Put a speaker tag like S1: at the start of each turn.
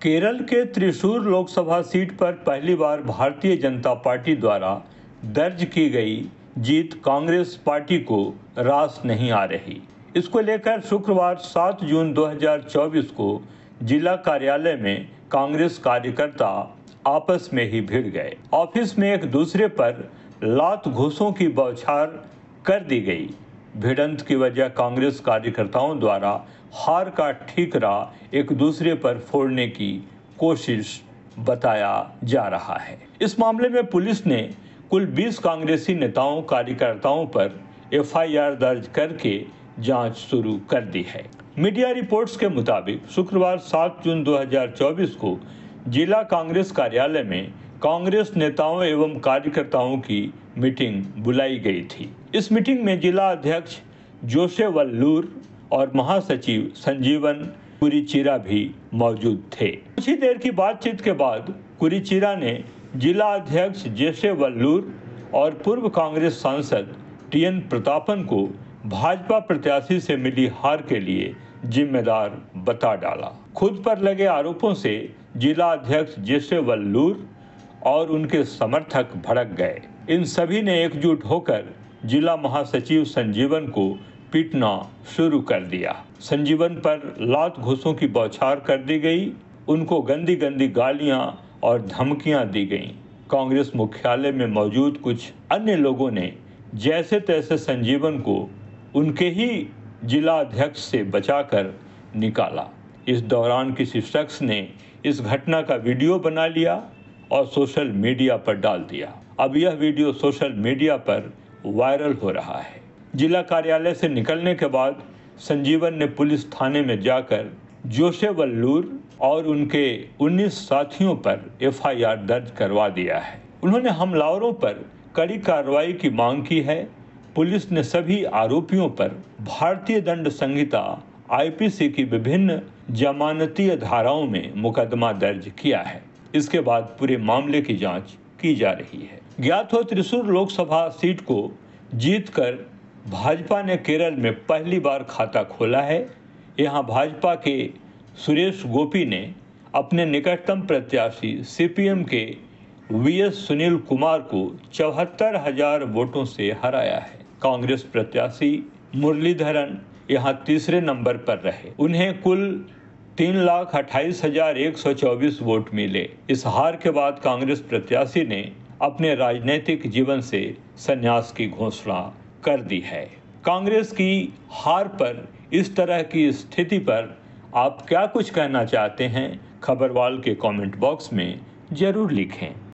S1: केरल के त्रिशूर लोकसभा सीट पर पहली बार भारतीय जनता पार्टी द्वारा दर्ज की गई जीत कांग्रेस पार्टी को रास नहीं आ रही। इसको लेकर शुक्रवार 7 जून 2024 को जिला कार्यालय में कांग्रेस कार्यकर्ता आपस में ही भिड़ गए। ऑफिस में एक दूसरे पर लात घूंसों की बौछार कर दी गई। भिड़ंत की वजह कांग्रेस कार्यकर्ताओं द्वारा हार का ठीकरा एक दूसरे पर फोड़ने की कोशिश बताया जा रहा है। इस मामले में पुलिस ने कुल 20 कांग्रेसी नेताओं कार्यकर्ताओं पर एफआईआर दर्ज करके जांच शुरू कर दी है। मीडिया रिपोर्ट्स के मुताबिक शुक्रवार 7 जून 2024 को जिला कांग्रेस कार्यालय में कांग्रेस नेताओं एवं कार्यकर्ताओं की मीटिंग बुलाई गई थी। इस मीटिंग में जिला अध्यक्ष जोसे वल्लूर और महासचिव संजीवन कुरीचिरा भी मौजूद थे। कुछ ही देर की बातचीत के बाद कुरीचिरा ने जिला अध्यक्ष जोसे वल्लूर और पूर्व कांग्रेस सांसद टीएन प्रतापन को भाजपा प्रत्याशी से मिली हार के लिए जिम्मेदार बता डाला। खुद पर लगे आरोपों से जिला अध्यक्ष जोसे वल्लूर और उनके समर्थक भड़क गए। इन सभी ने एकजुट होकर जिला महासचिव संजीवन को पीटना शुरू कर दिया। संजीवन पर लात घूंसों की बौछार कर दी गई। उनको गंदी गंदी गालियां और धमकियां दी गईं। कांग्रेस मुख्यालय में मौजूद कुछ अन्य लोगों ने जैसे तैसे संजीवन को उनके ही जिला अध्यक्ष से बचाकर निकाला। इस दौरान किसी शख्स ने इस घटना का वीडियो बना लिया और सोशल मीडिया पर डाल दिया। अब यह वीडियो सोशल मीडिया पर वायरल हो रहा है। जिला कार्यालय से निकलने के बाद संजीवन ने पुलिस थाने में जाकर जोसे वल्लूर और उनके 19 साथियों पर एफआईआर दर्ज करवा दिया है। उन्होंने हमलावरों पर कड़ी कार्रवाई की मांग की है। पुलिस ने सभी आरोपियों पर भारतीय दंड संहिता आईपीसी की विभिन्न जमानतीय धाराओं में मुकदमा दर्ज किया है। इसके बाद पूरे मामले की जांच की जा रही है। ज्ञात हो त्रिशूर लोकसभा सीट को जीतकर भाजपा ने केरल में पहली बार खाता खोला है। यहां भाजपा के सुरेश गोपी ने अपने निकटतम प्रत्याशी सीपीएम के वीएस सुनील कुमार को 74,000 वोटों से हराया है। कांग्रेस प्रत्याशी मुरलीधरन यहां तीसरे नंबर पर रहे। उन्हें कुल 3,28,124 वोट मिले। इस हार के बाद कांग्रेस प्रत्याशी ने अपने राजनीतिक जीवन से संन्यास की घोषणा कर दी है। कांग्रेस की हार पर इस तरह की स्थिति पर आप क्या कुछ कहना चाहते हैं? खबरवाल के कमेंट बॉक्स में जरूर लिखें।